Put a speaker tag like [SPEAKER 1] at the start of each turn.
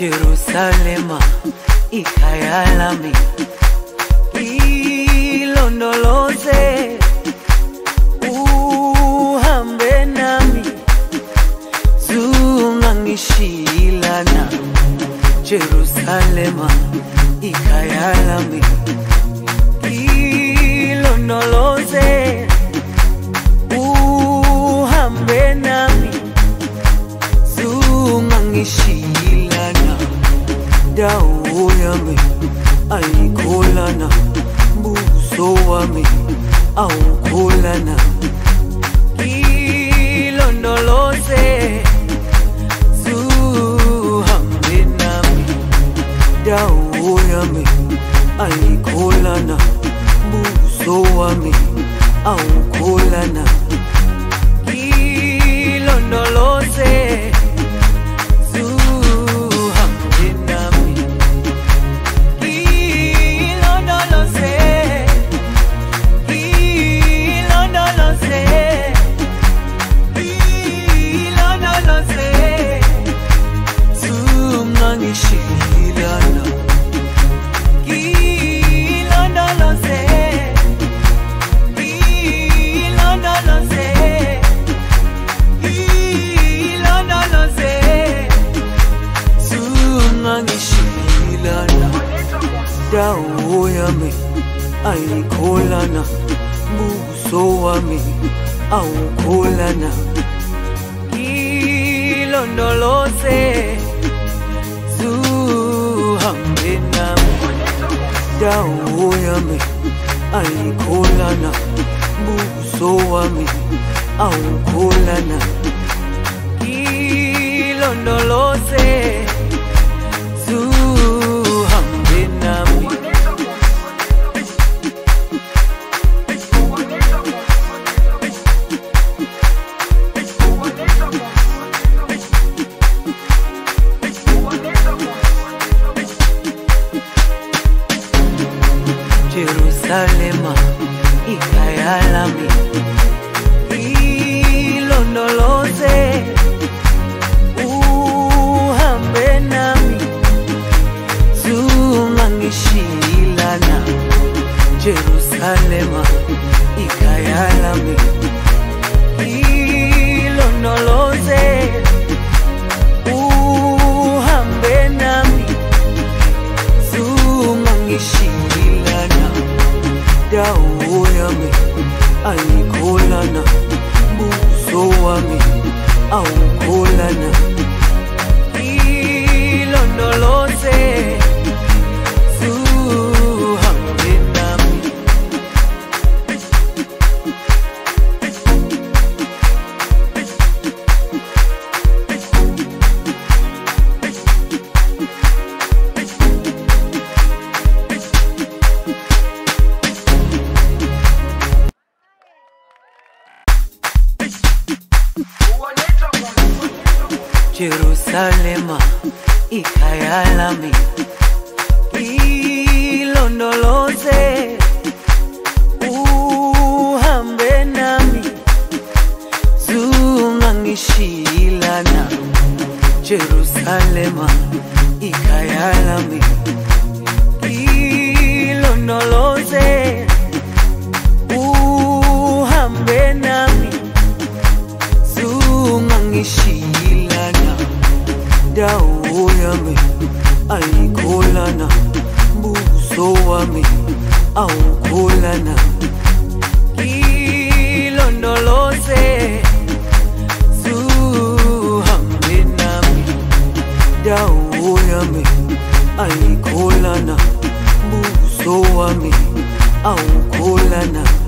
[SPEAKER 1] Jerusalema ikhaya lami, ilondoloze uhambe nami, zungangishilana. Jerusalema ikhaya lami, ilondoloze uhambe nami, zungangishilana. Dawo yami ayikholana, buso wami awukholana. Ilondoloze zuhambe nami, dawo yami ayikholana, buso wami awukholana. Ilondoloze dawo yami ayikholana, buso wami awukholana. Ilondoloze zuhambe nami, dawo yami ayikholana, buso wami awukholana. Ilondoloze zuhambe nami. Jerusalema ikhaya lami, ilondoloze uhambe nami, zungangishilana. Jerusalema ikhaya lami, ilondoloze uhambe nami, zungangishilana. Dawo yami ayikholana, buso wami awukholana. Ilondoloze zuhambe nami. Jerusalema ikhaya lami, ilondoloze uhambe nami, zungangishilana. Jerusalema ikhaya lami, ilondoloze uhambe nami, zungangishilana. Dawo yami ayikholana, buso wami awukholana. Ilondoloze zuhambe nami, dawo yami ayikholana, buso wami awukholana.